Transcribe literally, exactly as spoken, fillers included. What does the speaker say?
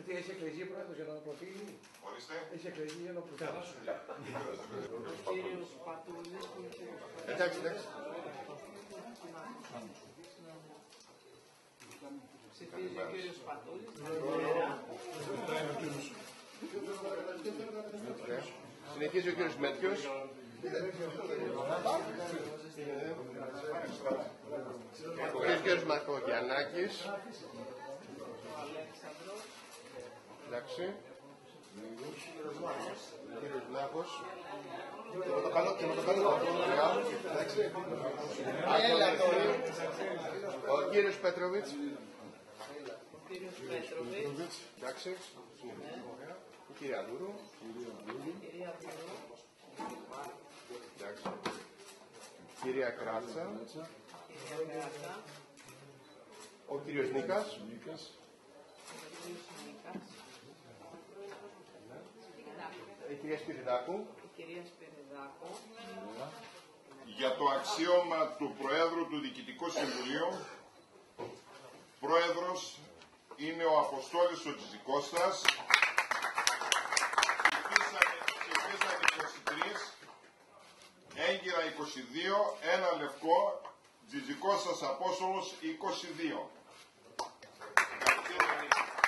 Τι έχει εκλεγεί πρόεδρος για να προφύγει. Ορίστε. Έχει εκλεγεί για να προφύγει. Ο κύριος Πατούλης. Εντάξει, εντάξει. Ψηφίζει ο κύριος Πατούλης. Συνεχίζει ο κύριος Μέτιος. Ο κύριος Μακογιαννάκης. Εντάξει. Ο κύριος Λάχος. Και με το καλό και με το καλό. Εντάξει. Ο κύριος Πέτροβιτς. Ο κύριος Πέτροβιτς. Εντάξει. Η κυρία Δούρου. Κυρία Δούρου. Εντάξει. Κυρία Κράτσα. Κυρία Κράτσα. Ο κύριος Νίκας. Ο κύριος Νίκας. Η κυρία Σπυριδάκου. Η κυρία Σπυριδάκου. Για το αξίωμα του Προέδρου του Διοικητικού Συμβουλίου, Πρόεδρος είναι ο Αποστόλης ο Τζιζικώστας. Ψηφίσανε είκοσι τρεις, έγκυρα είκοσι δύο, ένα λευκό, Τζιζικώστας Απόστολος είκοσι δύο.